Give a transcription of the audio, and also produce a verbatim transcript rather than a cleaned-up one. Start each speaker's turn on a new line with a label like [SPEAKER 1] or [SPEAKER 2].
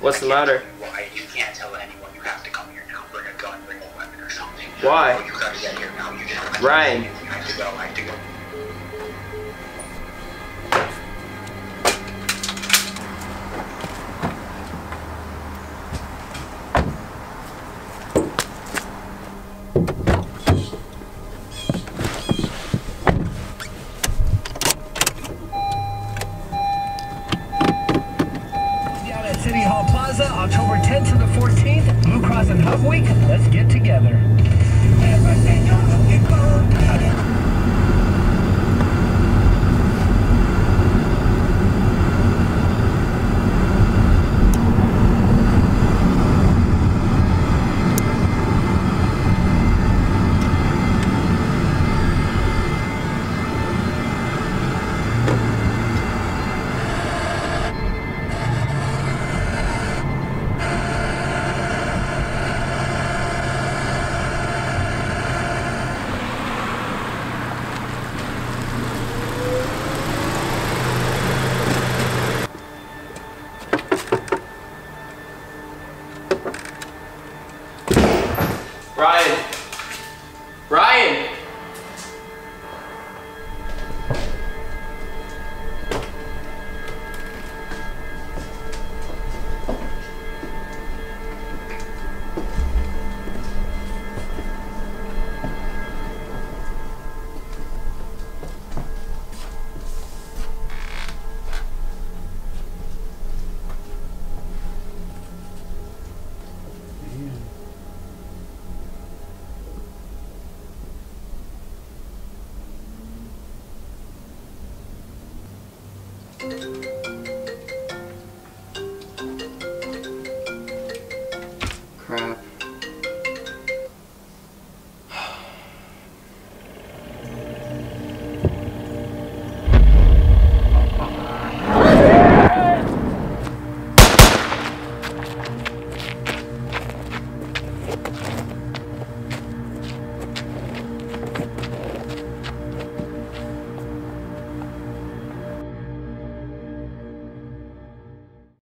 [SPEAKER 1] What's the matter?
[SPEAKER 2] Why? You can't tell anyone you have to come here now. Bring a gun, bring a weapon or something.
[SPEAKER 1] Why?
[SPEAKER 2] Oh, you gotta get here now. You just
[SPEAKER 1] Ryan.
[SPEAKER 2] You have to go. I have to go.
[SPEAKER 3] City Hall Plaza, October tenth to the fourteenth, Blue Cross and Hub Week. Let's get together.